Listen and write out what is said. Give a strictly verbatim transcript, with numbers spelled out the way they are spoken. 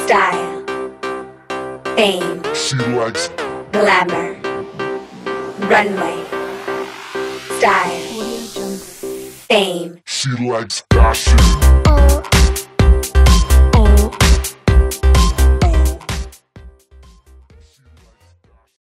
Style, fame, She likes glamour, runway, style, fame. She likes fashion.